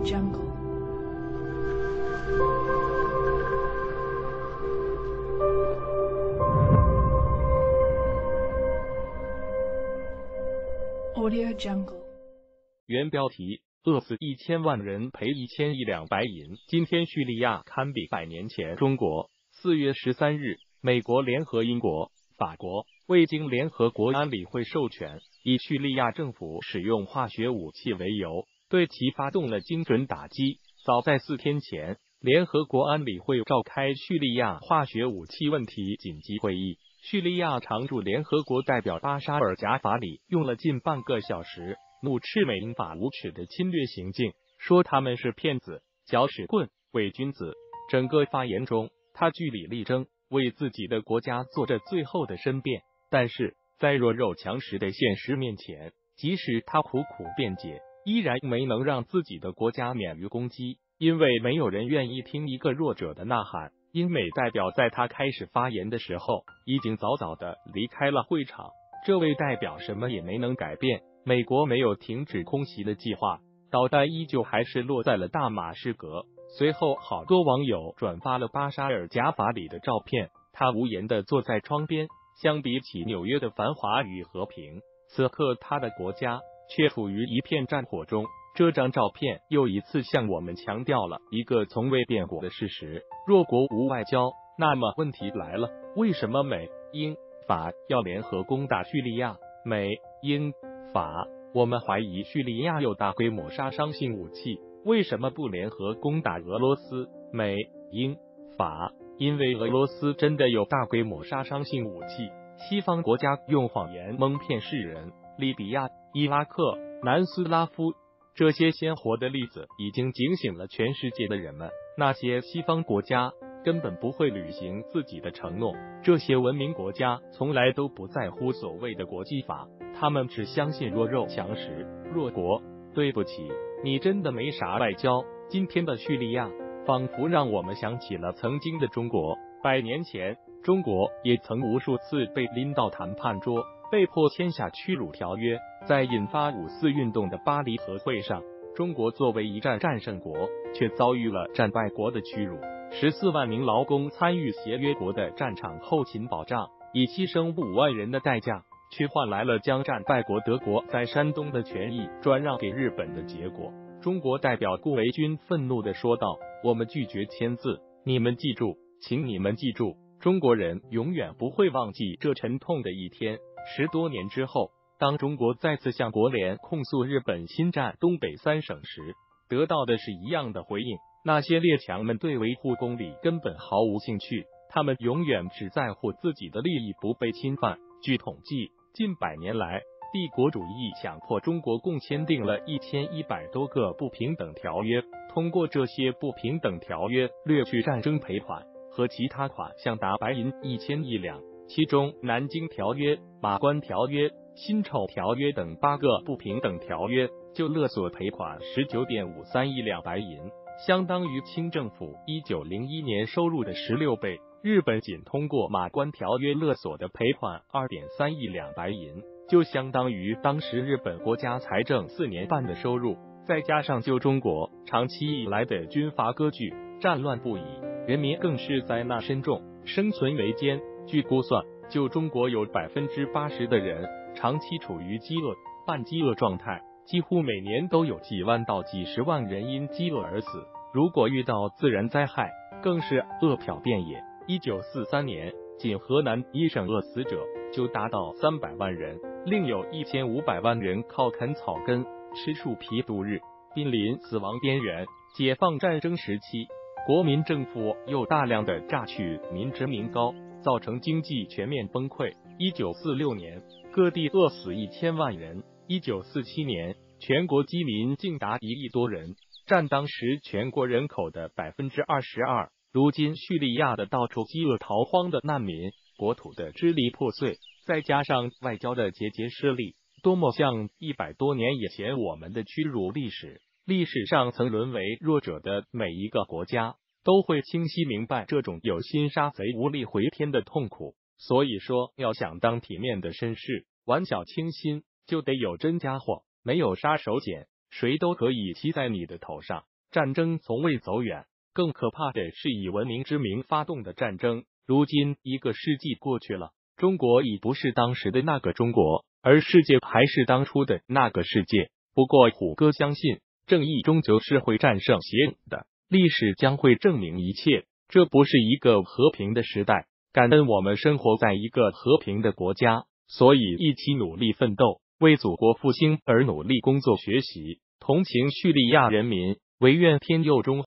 Jungle. Audio Jungle. 原标题：饿死1000万人赔1000亿两白银。今天叙利亚堪比100年前中国。4月13日，美国联合英国、法国未经联合国安理会授权，以叙利亚政府使用化学武器为由，对其发动了精准打击。早在4天前，联合国安理会召开叙利亚化学武器问题紧急会议。叙利亚常驻联合国代表巴沙尔·贾法里用了近半个小时，怒斥美英法无耻的侵略行径，说他们是骗子、搅屎棍、伪君子。整个发言中，他据理力争，为自己的国家做着最后的申辩。但是在弱肉强食的现实面前，即使他苦苦辩解，依然没能让自己的国家免于攻击，因为没有人愿意听一个弱者的呐喊。英美代表在他开始发言的时候，已经早早的离开了会场。这位代表什么也没能改变，美国没有停止空袭的计划，导弹依旧还是落在了大马士革。随后好多网友转发了巴沙尔·贾法里的照片，他无言的坐在窗边。相比起纽约的繁华与和平，此刻他的国家却处于一片战火中。这张照片又一次向我们强调了一个从未变过的事实：弱国无外交。那么问题来了，为什么美、英、法要联合攻打叙利亚？美、英、法，我们怀疑叙利亚有大规模杀伤性武器，为什么不联合攻打俄罗斯？美、英、法，因为俄罗斯真的有大规模杀伤性武器。西方国家用谎言蒙骗世人。利比亚、伊拉克、南斯拉夫，这些鲜活的例子已经警醒了全世界的人们。那些西方国家根本不会履行自己的承诺，这些文明国家从来都不在乎所谓的国际法，他们只相信弱肉强食。弱国，对不起，你真的没啥外交。今天的叙利亚仿佛让我们想起了曾经的中国。100年前，中国也曾无数次被拎到谈判桌，被迫签下屈辱条约。在引发5·4运动的巴黎和会上，中国作为一战战胜国，却遭遇了战败国的屈辱。14万名劳工参与协约国的战场后勤保障，以牺牲5万人的代价，却换来了将战败国德国在山东的权益转让给日本的结果。中国代表顾维钧愤怒地说道：“我们拒绝签字，你们记住，请你们记住，中国人永远不会忘记这沉痛的一天。”10多年之后，当中国再次向国联控诉日本侵占东北3省时，得到的是一样的回应。那些列强们对维护公理根本毫无兴趣，他们永远只在乎自己的利益不被侵犯。据统计，近100年来，帝国主义强迫中国共签订了1100多个不平等条约，通过这些不平等条约掠取战争赔款和其他款项达白银1000亿两，其中南京条约、马关条约、辛丑条约等8个不平等条约就勒索赔款19.53亿两白银，相当于清政府1901年收入的16倍。日本仅通过马关条约勒索的赔款2.3亿两白银，就相当于当时日本国家财政4年半的收入。再加上就中国长期以来的军阀割据，战乱不已，人民更是灾难深重，生存维艰。据估算，就中国有80%的人长期处于饥饿、半饥饿状态，几乎每年都有几万到几十万人因饥饿而死。如果遇到自然灾害，更是饿殍遍野。1943年，仅河南一省饿死者就达到300万人，另有1500万人靠啃草根、吃树皮度日，濒临死亡边缘。解放战争时期，国民政府又大量的榨取民脂民膏，造成经济全面崩溃。1946年，各地饿死1000万人。1947年，全国饥民竟达1亿多人，占当时全国人口的22%。如今叙利亚的到处饥饿逃荒的难民，国土的支离破碎，再加上外交的节节失利，多么像100多年以前我们的屈辱历史。历史上曾沦为弱者的每一个国家，都会清晰明白这种有心杀贼无力回天的痛苦。所以说，要想当体面的绅士，玩小清新，就得有真家伙，没有杀手锏，谁都可以骑在你的头上。 战争从未走远，更可怕的是以文明之名发动的战争。如今1个世纪过去了，中国已不是当时的那个中国，而世界还是当初的那个世界。不过虎哥相信，正义终究是会战胜邪恶的，历史将会证明一切。这不是一个和平的时代，感恩我们生活在一个和平的国家，所以一起努力奋斗，为祖国复兴而努力工作学习，同情叙利亚人民，唯愿天佑中